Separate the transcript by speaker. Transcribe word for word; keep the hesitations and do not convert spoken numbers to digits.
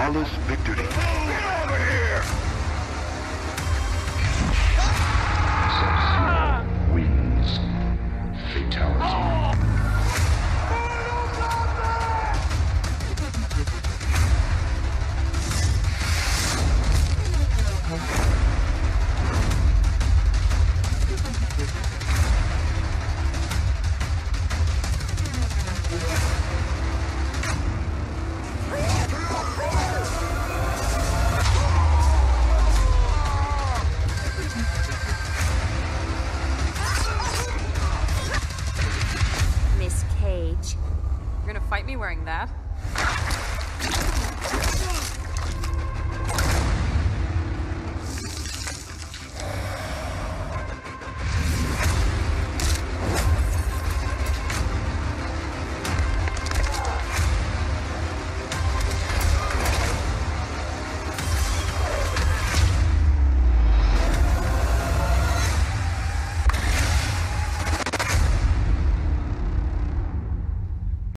Speaker 1: flawless victory.
Speaker 2: Get over here!
Speaker 1: Sub-Zero wins. Fatality.
Speaker 3: Miss Cage. You're gonna fight me wearing that?